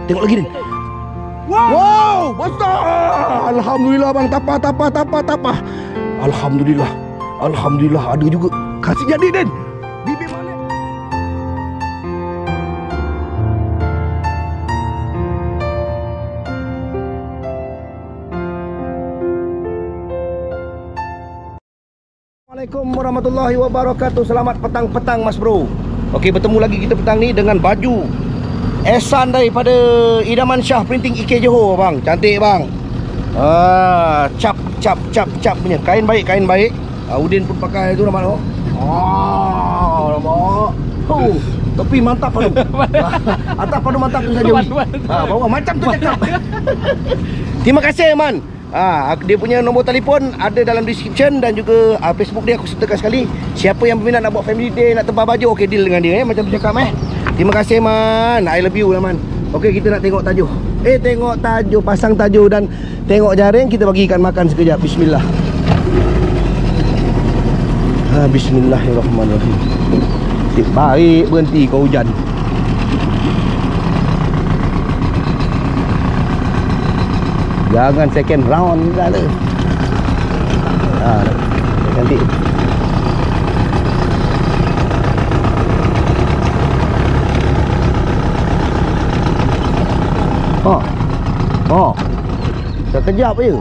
Tengok lagi Din. Wow, besar. Alhamdulillah bang, tapah. Alhamdulillah ada juga. Kasih jadi Din. Bibir balik. Assalamualaikum warahmatullahi wabarakatuh. Selamat petang-petang Mas Bro. Okey, bertemu lagi kita petang ni dengan baju Ehsan daripada Idaman Shah Printing IK Johor bang. Cantik bang. Cap punya. Kain baik. Udin pun pakai tu nampak tu. Nampak. Tapi mantap padu. Atas padu mantap tu saja. Bawah macam tu cakap. Terima kasih man. Dia punya nombor telefon ada dalam description dan juga Facebook dia aku sertakan sekali. Siapa yang berminat nak buat family day, nak tebal baju, okey deal dengan dia macam tu cakap Terima kasih man. I love you lah man. Okey, kita nak tengok tajuh. Tengok tajuh, pasang tajuh dan tengok jaring. Kita bagi ikan makan sekejap. Bismillah. Bismillahirrahmanirrahim. Baik berhenti kau hujan. Jangan second round dah tu. Cantik. Sekejap je.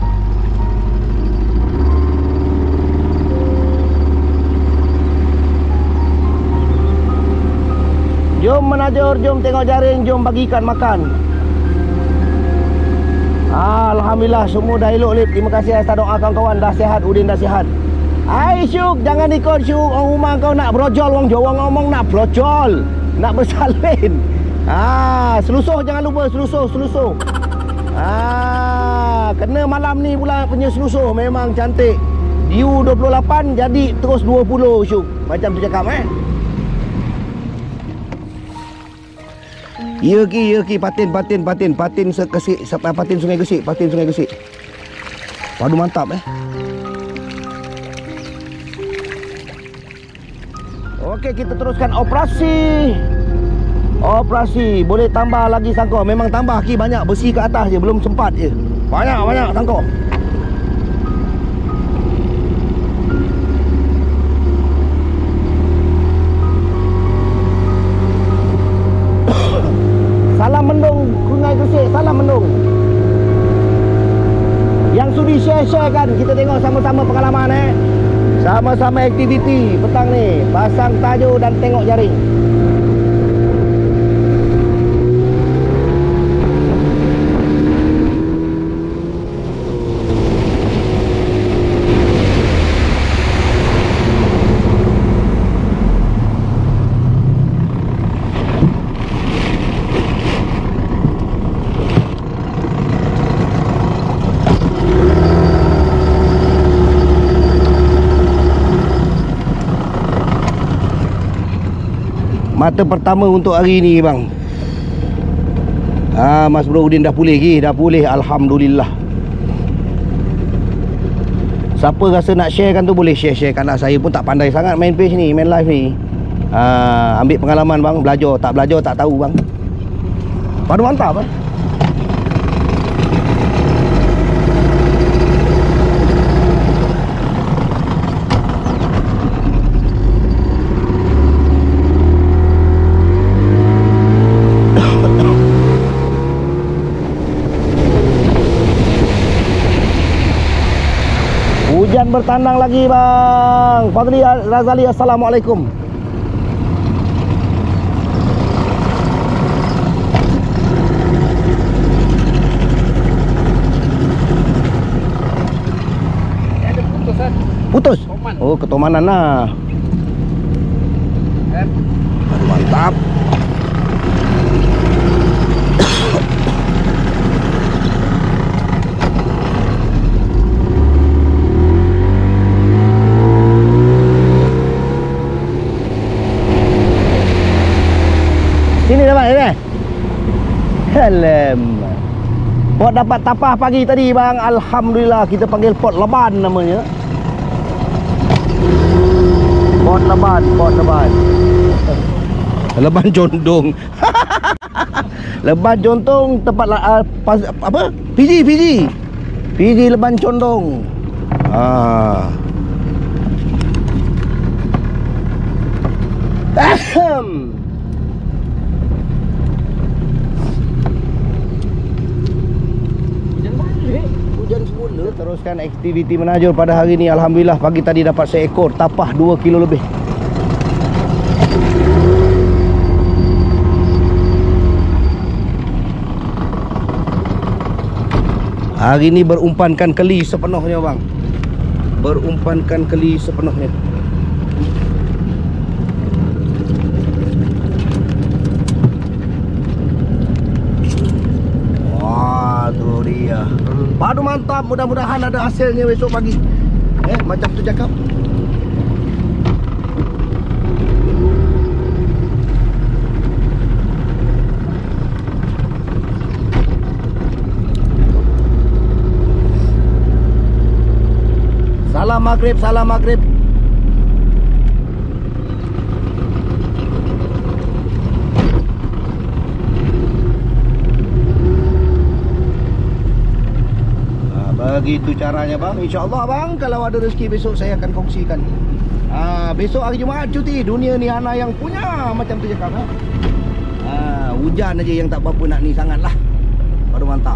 Jom menajur, jom tengok jaring, jom bagi ikan makan. Alhamdulillah semua dah elok lip. Terima kasih atas doa kawan-kawan. Dah sihat, Udin dah sihat. Syuk, jangan ikut Syuk. Orang rumah kau nak brojol, orang Jawa ngomong nak brojol, nak bersalin. Selusuh jangan lupa, selusuh. Kena malam ni pula punya selusuh. Memang cantik. Diu 28 jadi terus 20 Syuk. Macam tu cakap Ya ki patin sekesik, patin Sungai Gesik. Padu mantap Okey, kita teruskan operasi. Boleh tambah lagi sangkor. Memang tambah ki banyak, besi ke atas je, belum sempat je. Banyak sangkor. Salam mendung Sungai Gesik, salam mendung. Yang sudi share kan, kita tengok sama-sama pengalaman Sama-sama aktiviti petang ni. Pasang tajuh dan tengok jaring. Mata pertama untuk hari ni bang. Mas Bro Udin dah pulih alhamdulillah. Siapa rasa nak sharekan tu boleh share-sharekan lah. Saya pun tak pandai sangat main page ni, main live ni. Ambil pengalaman bang, belajar tak tahu bang. Padu mantap Hujan bertandang lagi bang. Fadli Razali, assalamualaikum. Ada putus kan? Putus? Oh, ketomanan lah. Mantap. Sini dapat ni. Pot dapat tapah pagi tadi bang. Alhamdulillah, kita panggil pot leban namanya. Pot leban. Leban condong. Leban Contong tempat apa? Fiji Leban Condong. Hujan semula. Teruskan aktiviti menajur pada hari ini. Alhamdulillah pagi tadi dapat seekor tapah 2 kilo lebih. Hari ini berumpankan keli sepenuhnya bang. Berumpankan keli sepenuhnya. Wah, tu dia. Padu mantap, mudah-mudahan ada hasilnya besok pagi. Macam tu cakap. Salam maghrib, salam maghrib. Begitu caranya bang. InsyaAllah bang, kalau ada rezeki besok saya akan kongsikan. Besok hari Jumaat cuti. Dunia ni anak yang punya. Macam tu cakap. Hujan aja yang tak berapa nak ni sangat lah. Baru mantap.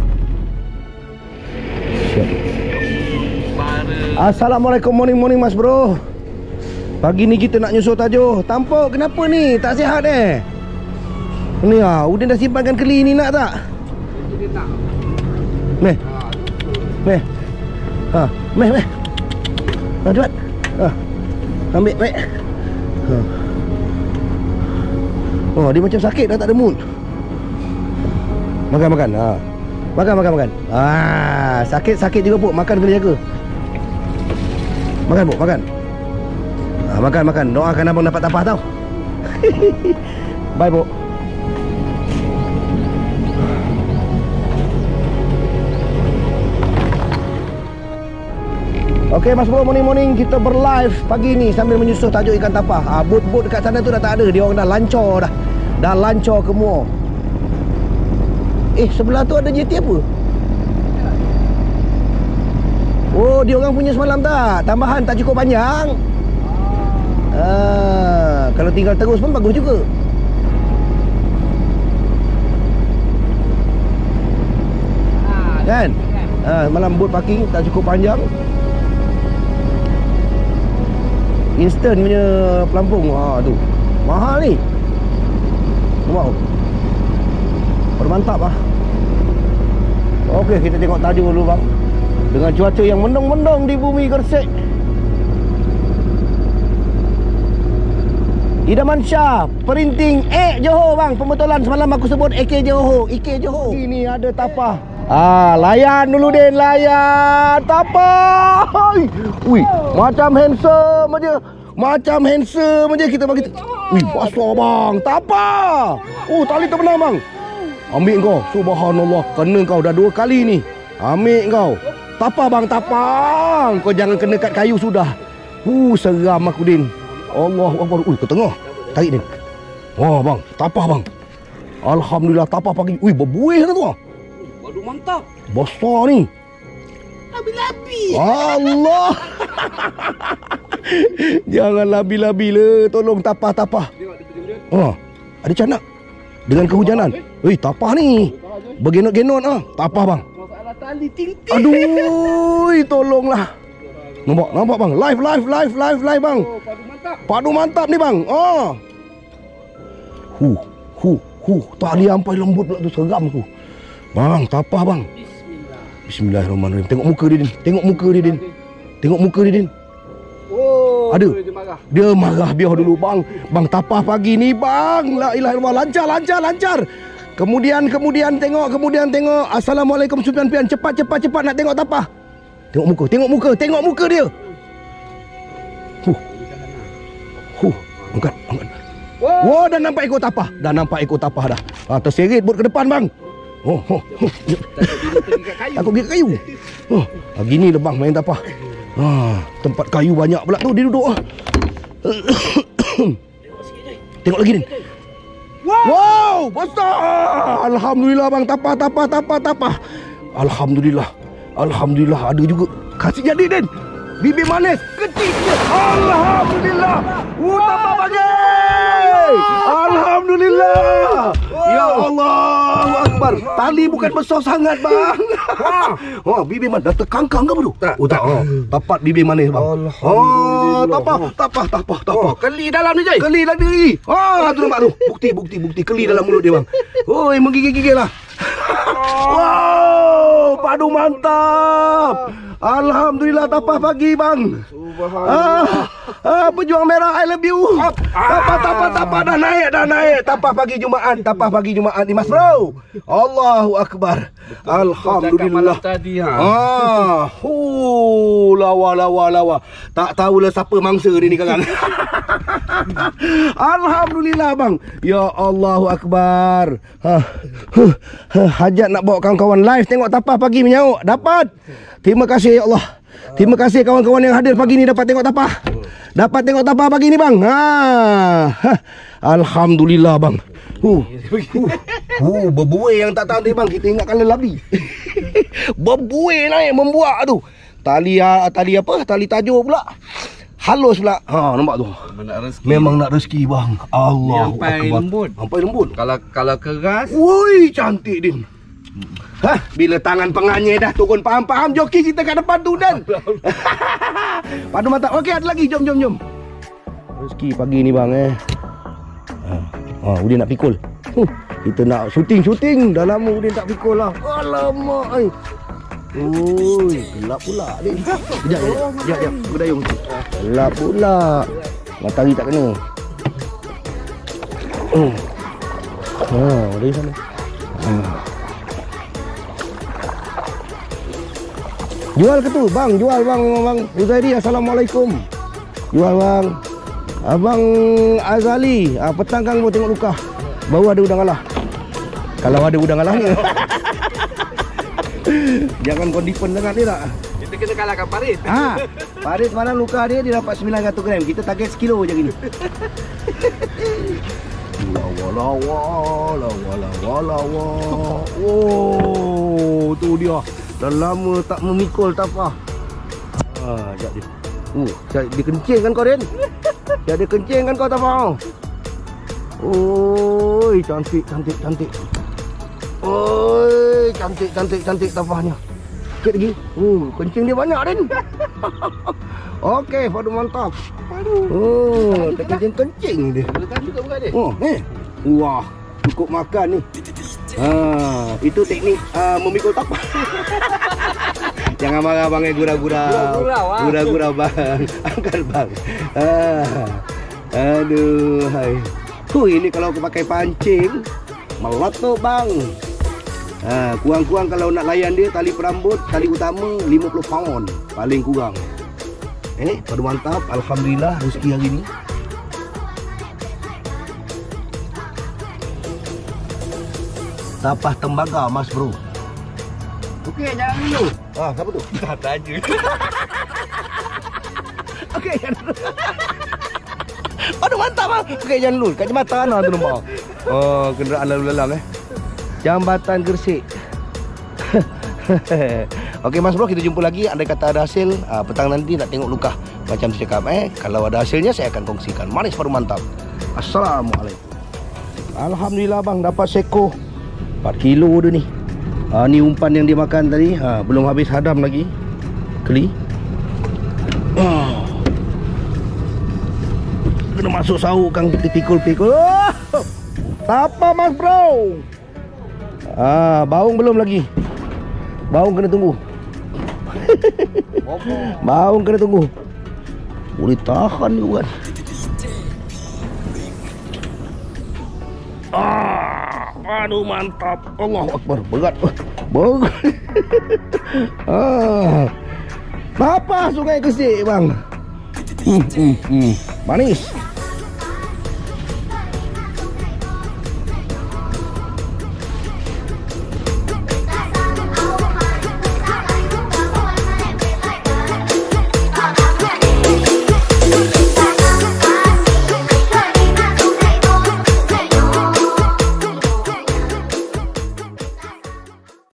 Assalamualaikum, morning mas bro. Pagi ni kita nak nyusul tajuk. Tampuk kenapa ni? Tak sihat Ni Udin dah simpankan keli ni nak tak? Meh. Meh. Cepat. Ambil baik. Dia macam sakit dah, tak ada mood. Makan. Makan. Sakit juga puk. Makan kena jaga. Makan puk, makan. Makan. Doakan abang dapat tapah tau. Bye puk. Okey mas bro, morning kita berlive pagi ni sambil menyusuh tajuk ikan tapah. Bot dekat sana tu dah tak ada. Dia orang dah lancor dah. Dah lancor ke muar. Sebelah tu ada jeti apa? Oh, dia orang punya semalam tak? Tambahan tak cukup panjang. Kalau tinggal terus pun bagus juga. Kan? Malam boat parking tak cukup panjang. Instant punya pelampung. Tu mahal ni. Wow. Bermantap Okey, kita tengok tajuk dulu bang. Dengan cuaca yang mendung-mendung di bumi Gresik. Idaman Shah, perinting Johor bang. Pembetulan semalam aku sebut AK Johor. Ini ada tapah. Layan dulu Din, layan tapah. Ui, macam handsome aja kita bagi. Ui, basah bang, tapah. Tali terbenam bang. Ambil kau, subhanallah. Kena kau dah 2 kali ni. Ambil kau. Tapah bang, tapah. Kau jangan kena kat kayu sudah. Seram aku Din. Allahuakbar. Ui, ke tengah. Tarik Din. Wah bang, tapah bang. Alhamdulillah tapah pagi. Ui, berbuih dah tu. Waduh mantap. Besar ni. Labi-labi. Allah. Jangan labi-labi le. Tolong tapah. Ada canak. Dengan kehujanan. Tapah ni. Bergenot-genot tapah bang. Masalah tali ting-ting. Aduh, tolonglah. Nampak bang. Live bang. Padu mantap ni bang. Tali sampai lembut pula tu, seram aku. Bang, tapah bang. Bismillahirrahmanirrahim. Tengok muka dia Din. Ada. Dia marah. Biar dulu bang. Bang, tapah pagi ni bang. La ilaha illallah. Lancar. Kemudian tengok. Assalamualaikum Supian Pian. Cepat nak tengok tapah. Tengok muka dia. Angkat. Dah nampak ekor tapah dah. Terseret bot ke depan bang. Takut pergi kat kayu. Gini lah bang main tapah. Tempat kayu banyak pula tu dia duduk. Tengok lagi Din. Wow, besar. Alhamdulillah bang, tapah. Alhamdulillah ada juga. Kasih jadi Den. Bibir manis kecil. Alhamdulillah. Tapah pagi. Alhamdulillah. Ya Allahu Akbar. Tali bukan besar sangat bang. Oh, bibir manis dah terkangkang ke bro? Tak. Tapat bibir manis bang. Tapah. Keli dalam ni, Jai. Keli dalam diri. Tu nampak tu. Bukti keli dalam mulut dia bang. Oi, menggigil-gigil lah. Wow, padu mantap. Alhamdulillah tapah pagi bang. Pejuang merah I love you. Tapah dah naik. Tapah pagi Jumaat ni Mas Bro. Allahu Akbar. Alhamdulillah. Tadi Lawa. Tak tahulah siapa mangsa dia ni kakak. Alhamdulillah bang. Ya Allahu Akbar. Hajat nak bawa kawan-kawan live tengok tapah pagi menyauk. Dapat. Terima kasih ya Allah. Terima kasih kawan-kawan yang hadir pagi ni dapat tengok tapah. Dapat tengok tapah pagi ni bang. Alhamdulillah bang. Berbuih yang tak tahan dia bang. Kita ingatkan lelabi. Berbuih naik membuak tu. Tali apa? Tali tajuk pula. Halus pula. Nampak tu. Memang nak rezeki bang. Allahu Akbar. Sampai lembut. Kalau keras. Woi, cantik Din. Bila tangan penganyai dah turun faham joki kita kat depan tu Dan. Padu mata. Okey, ada lagi. Jom. Rezeki pagi ni bang Udin nak pikul. Kita nak syuting. Dah lama Udin tak pikul lah. Alamak. Oi, gelap pula ni. Sekejap. Berdayung. Gelap pula. Matahari tak kena. Dari sana. Jual ke tu? Bang, jual bang. Uzairi, Assalamualaikum. Jual bang. Abang Azali, petang kang mau tengok luka. Baru ada udang alah. Kalau ada udang alahnya. Jangan kau dipen dengan dia tak? Kita kena kalahkan Farid. Farid semalam luka dia dapat 900 gram. Kita target sekilo je gini. Lawa. Oh, tu dia. Dah lama tak memikul tapah. Sekejap dia. Dia kencing kan kau Den? Dia kencing kan kau tapah. Oi, cantik. Oi, cantik tapahnya. Sikit lagi. Kencing dia banyak Den. Okey, padu mantap. Tak kencing dia. Letak juga bukan dia. Wah, cukup makan ni. Itu teknik memikul tapah. Jangan marah bang, gurau bang. Angkat bang. Aduh, hai. Ini kalau aku pakai pancing meletup bang. Kurang-kurang kalau nak layan dia tali perambut, tali utama 50 pound paling kurang. Padu mantap. Alhamdulillah rezeki hari ni. Tapah tembaga Mas Bro. Okey, jangan dulu. Siapa tu? Tak tanya. Okey, jangan dulu. Aduh, mantap bang. Okey, jangan dulu. Kat jambatan lah tu nampak. Kenderaan lalu lalang Jambatan Gersik. Okey Mas Bro, kita jumpa lagi. Andai kata ada hasil, petang nanti nak tengok luka. Macam saya cakap kalau ada hasilnya saya akan kongsikan. Manis baru mantap. Assalamualaikum. Alhamdulillah bang, dapat seko 4 kilo dia ni. Ni umpan yang dia makan tadi. Belum habis hadam lagi. Keli. Kena masuk sauk kang kita pikul-pikul. Apa Mas Bro? Baung belum lagi. Baung kena tunggu. Baung kena tunggu. Boleh tahan juga kan. Aduh mantap. Allahu Akbar. Berat. Apa Sungai Gersik bang? Manis.